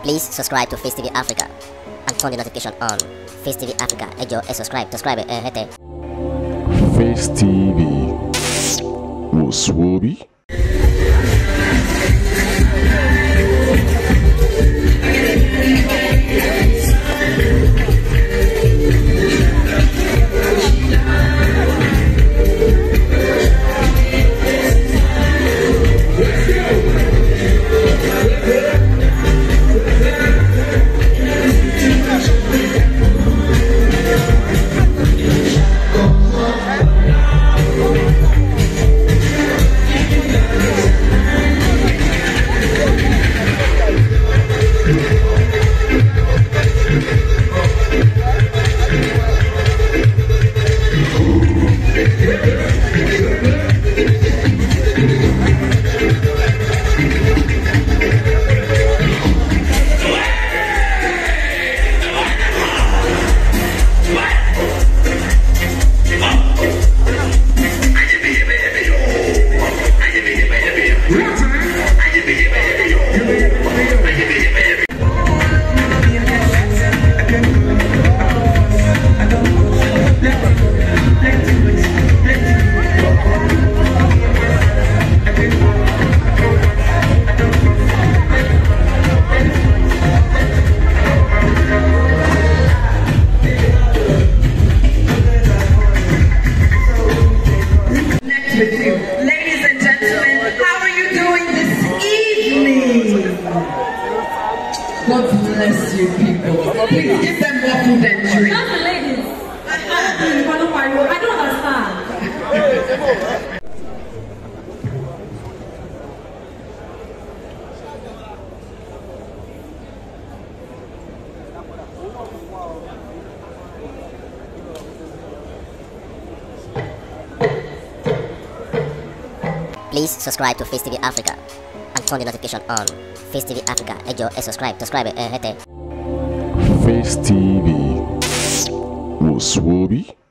Please subscribe to Facetv Africa and turn the notification on. Facetv Africa, ẹ jọ̀ọ́ ẹ subscribe, hete. Face TV was Swoby. Ladies and gentlemen, how are you doing this evening? God bless you people. Please give them more food and drink. Not the ladies. I don't understand. Please subscribe to Facetv Africa and turn the notification on. Facetv Africa, ẹ jọ̀ọ́ ẹ subscribe, hete. Face TV was Swoby.